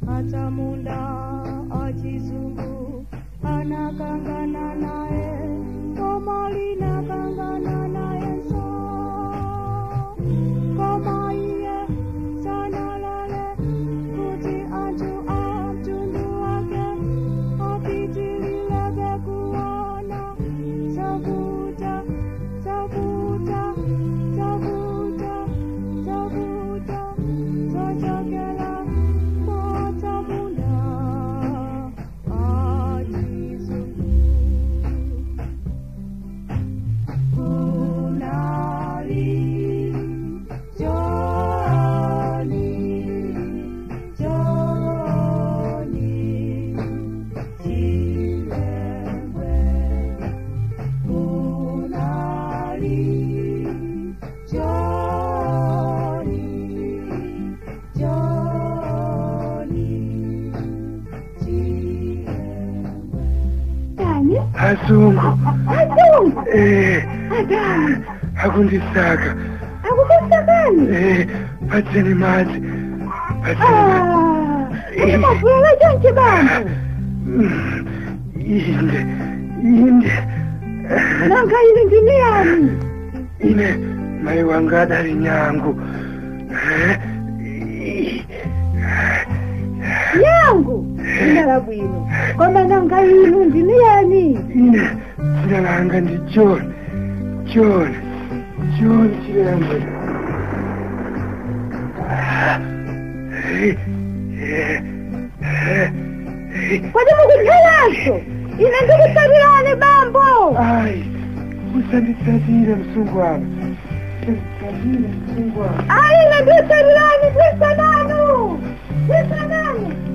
hata munda achizungu anakangana naye koma linakangana naye so koma iye sana lale kuti antu amtundu wake apitilileke kuona savuta savuta savuta savuta sochokela mota munda achizungu kunali Johnny Johnny Chilewe kunali Johnny Johnny Chilewe Dani? Azungu. Azungu? Adani. Akundisaka. Akukusakani? Patseni maji. Ulimafuyela chonchi bantu? Inde. Nanga ili ndini yani? Ine mai wanga dari nyangu. Nyangu? Inala bwino. Koma nanga ili ndini yani? Ine jina langa ndi John Chilembe. Kwani mukutalaso? Ine ndikusalirane bambo. Ai, usanditsatire msungu wanga. Usanditsatire msungu wanga. Ai, ine ndikusalirane pesa nanu.